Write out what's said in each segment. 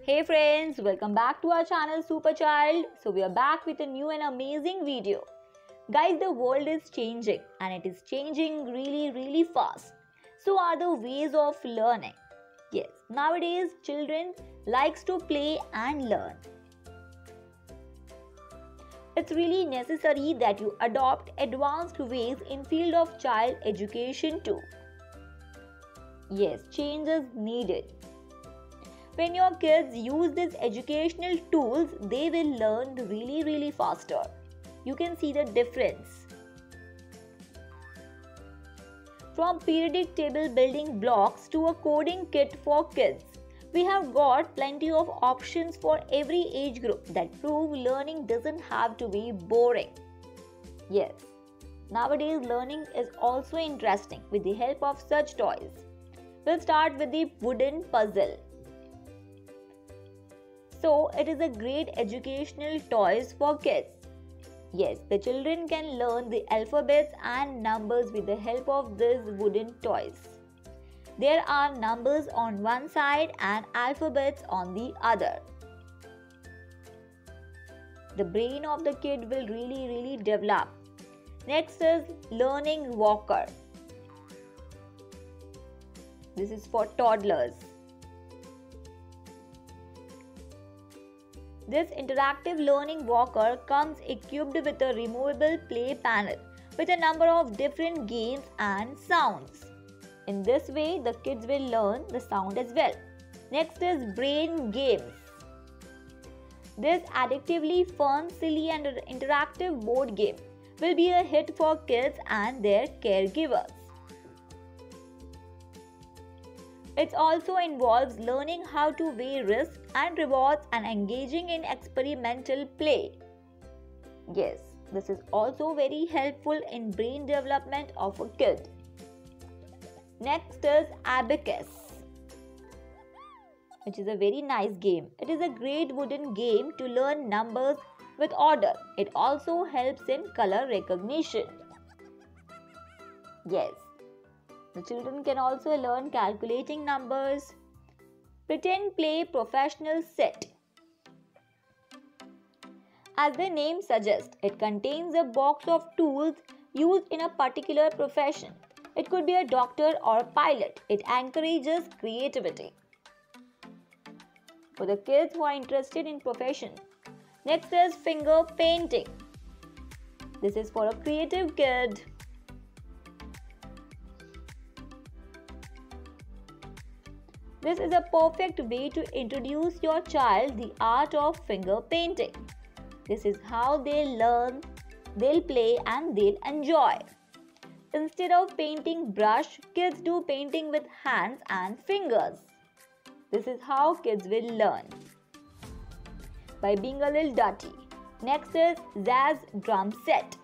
Hey friends, welcome back to our channel Super Child. So we are back with a new and amazing video. Guys, the world is changing and it is changing really fast. So are the ways of learning. Yes, nowadays children likes to play and learn. It's really necessary that you adopt advanced ways in field of child education too. Yes, change is needed. When your kids use these educational tools, they will learn really faster. You can see the difference. From periodic table building blocks to a coding kit for kids, we have got plenty of options for every age group that prove learning doesn't have to be boring. Yes, nowadays learning is also interesting with the help of such toys. We'll start with the wooden puzzle. So it is a great educational toys for kids. Yes, the children can learn the alphabets and numbers with the help of these wooden toys. There are numbers on one side and alphabets on the other. The brain of the kid will really develop. Next is learning walker. This is for toddlers. This interactive learning walker comes equipped with a removable play panel with a number of different games and sounds. In this way, the kids will learn the sound as well. Next is brain games. This addictively fun, silly and interactive board game will be a hit for kids and their caregivers. It also involves learning how to weigh risks and rewards and engaging in experimental play. Yes, this is also very helpful in brain development of a kid. Next is abacus, which is a very nice game. It is a great wooden game to learn numbers with order. It also helps in color recognition. Yes. The children can also learn calculating numbers. Pretend play professional set. As the name suggests, it contains a box of tools used in a particular profession. It could be a doctor or a pilot. It encourages creativity for the kids who are interested in profession. Next is finger painting. This is for a creative kid. This is a perfect way to introduce your child the art of finger painting. This is how they'll learn, they'll play and they'll enjoy. Instead of painting brush, kids do painting with hands and fingers. This is how kids will learn by being a little dirty. Next is jazz drum set.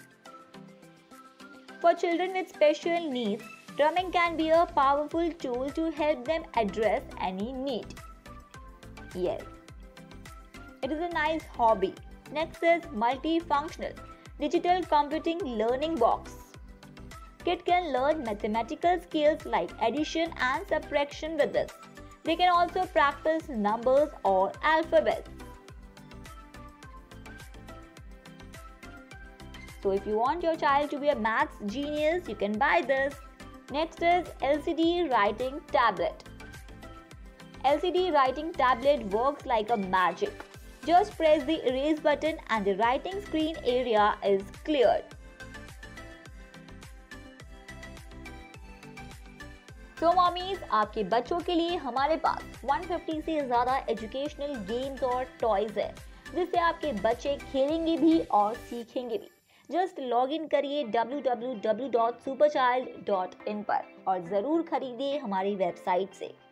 For children with special needs, drumming can be a powerful tool to help them address any need. Yes, it is a nice hobby. Next is multifunctional digital computing learning box. Kids can learn mathematical skills like addition and subtraction with this. They can also practice numbers or alphabets. So if you want your child to be a maths genius, you can buy this. Next is LCD writing tablet. LCD writing tablet works like a magic. Just press the erase button and the writing screen area is cleared. So mommies, आपके बच्चों के लिए हमारे पास 150 से ज़्यादा educational games और toys है जिससे आपके बच्चे खेलेंगे भी और सीखेंगे भी. जस्ट लॉग इन करिए www.superchild.in पर और ज़रूर खरीदिए हमारी वेबसाइट से.